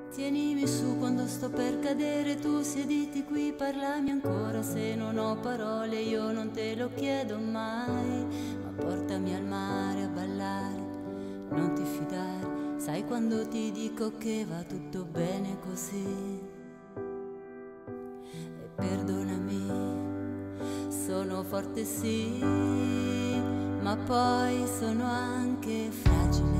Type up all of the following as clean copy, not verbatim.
Tienimi su quando sto per cadere, tu siediti qui, parlami ancora. Se non ho parole io non te lo chiedo mai, ma portami al mare a ballare, non ti fidare. Sai quando ti dico che va tutto bene così? E perdonami, sono forte sì, ma poi sono anche fragile.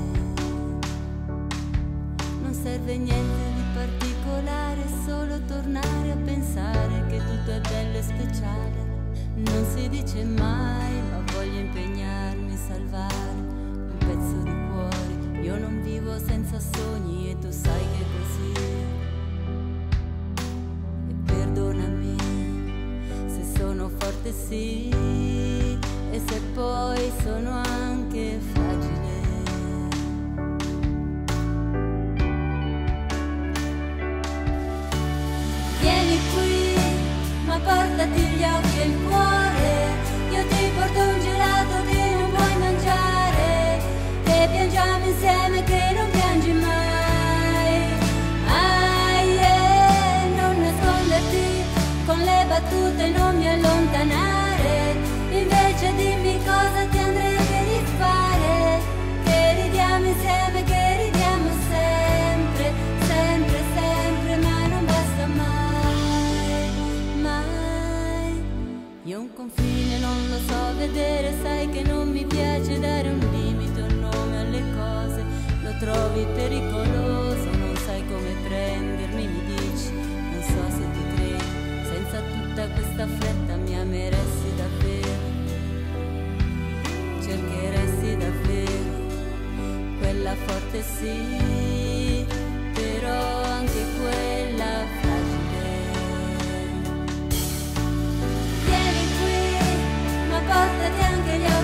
Non serve niente di particolare, solo tornare a pensare che tutto è bello e speciale. Non si dice mai, ma voglio impegnarmi a salvare un pezzo di cuore. Io non vivo senza sogni e tu sai che è così. E perdonami se sono forte sì, e se poi sono anche fragile. Portati gli occhi e il cuore, io ti porto un gelato che non puoi mangiare, e piangiamo insieme che non piangi mai. Non nasconderti con le battute, non mi allontanare, invece dimmi cosa ti andrebbe di fare, che ridiamo insieme, che ridiamo sempre, sempre, sempre, ma non basta mai. Io un confine non lo so vedere, sai che non mi piace dare un limite, un nome alle cose, lo trovi pericoloso, non sai come prendermi, mi dici, non so se ti credi, senza tutta questa fretta mi ameresti davvero, cercheresti davvero quella forte sì, però anche quella fragile. Portati anche gli occhi